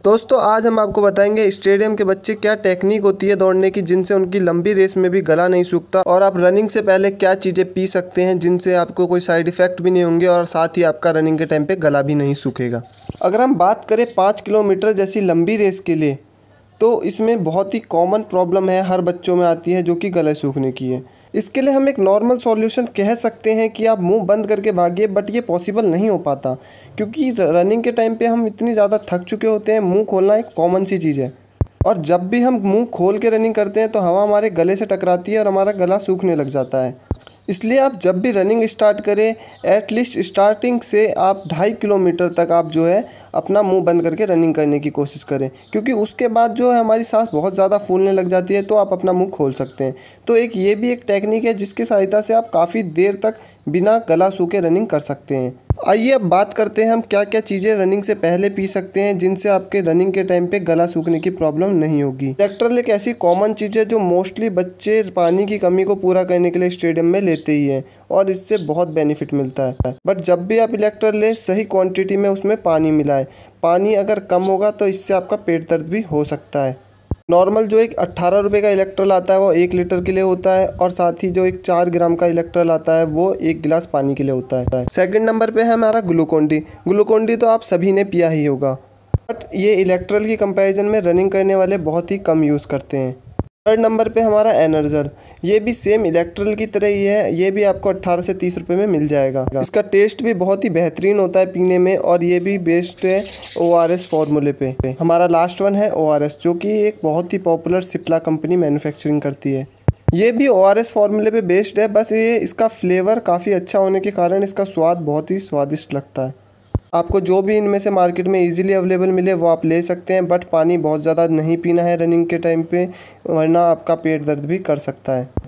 दोस्तों आज हम आपको बताएंगे स्टेडियम के बच्चे क्या टेक्निक होती है दौड़ने की जिनसे उनकी लंबी रेस में भी गला नहीं सूखता, और आप रनिंग से पहले क्या चीज़ें पी सकते हैं जिनसे आपको कोई साइड इफ़ेक्ट भी नहीं होंगे और साथ ही आपका रनिंग के टाइम पे गला भी नहीं सूखेगा। अगर हम बात करें 5 किलोमीटर जैसी लंबी रेस के लिए, तो इसमें बहुत ही कॉमन प्रॉब्लम है, हर बच्चों में आती है, जो कि गले सूखने की है। इसके लिए हम एक नॉर्मल सॉल्यूशन कह सकते हैं कि आप मुंह बंद करके भागिए, बट ये पॉसिबल नहीं हो पाता क्योंकि रनिंग के टाइम पे हम इतनी ज़्यादा थक चुके होते हैं। मुंह खोलना एक कॉमन सी चीज़ है, और जब भी हम मुंह खोल के रनिंग करते हैं तो हवा हमारे गले से टकराती है और हमारा गला सूखने लग जाता है। इसलिए आप जब भी रनिंग स्टार्ट करें, एटलीस्ट स्टार्टिंग से आप 2.5 किलोमीटर तक आप जो है अपना मुंह बंद करके रनिंग करने की कोशिश करें, क्योंकि उसके बाद जो है हमारी सांस बहुत ज़्यादा फूलने लग जाती है, तो आप अपना मुंह खोल सकते हैं। तो ये भी एक टेक्निक है जिसकी सहायता से आप काफ़ी देर तक बिना गला सूखे रनिंग कर सकते हैं। आइए अब बात करते हैं हम क्या क्या चीज़ें रनिंग से पहले पी सकते हैं जिनसे आपके रनिंग के टाइम पे गला सूखने की प्रॉब्लम नहीं होगी। इलेक्ट्रोल एक ऐसी कॉमन चीज़ है जो मोस्टली बच्चे पानी की कमी को पूरा करने के लिए स्टेडियम में लेते ही हैं, और इससे बहुत बेनिफिट मिलता है। बट जब भी आप इलेक्ट्रोल लें, सही क्वांटिटी में उसमें पानी मिलाएं। पानी अगर कम होगा तो इससे आपका पेट दर्द भी हो सकता है। नॉर्मल जो एक 18 रुपये का इलेक्ट्रोल आता है वो 1 लीटर के लिए होता है, और साथ ही जो एक 4 ग्राम का इलेक्ट्रोल आता है वो 1 गिलास पानी के लिए होता है। सेकंड नंबर पे है हमारा ग्लूकोन डी। ग्लूकोन डी तो आप सभी ने पिया ही होगा, बट ये इलेक्ट्रोल की कंपैरिजन में रनिंग करने वाले बहुत ही कम यूज़ करते हैं। थर्ड नंबर पे हमारा एनर्जल। ये भी सेम इलेक्ट्रोल की तरह ही है, ये भी आपको 18 से 30 रुपये में मिल जाएगा। इसका टेस्ट भी बहुत ही बेहतरीन होता है पीने में, और ये भी बेस्ड है ORS फार्मूले पे। हमारा लास्ट वन है ORS, जो कि एक बहुत ही पॉपुलर सिप्ला कंपनी मैन्युफैक्चरिंग करती है। ये भी ORS फार्मूले पे बेस्ड है, बस ये इसका फ्लेवर काफ़ी अच्छा होने के कारण इसका स्वाद बहुत ही स्वादिष्ट लगता है। आपको जो भी इनमें से मार्केट में इजीली अवेलेबल मिले वो आप ले सकते हैं, बट पानी बहुत ज़्यादा नहीं पीना है रनिंग के टाइम पे, वरना आपका पेट दर्द भी कर सकता है।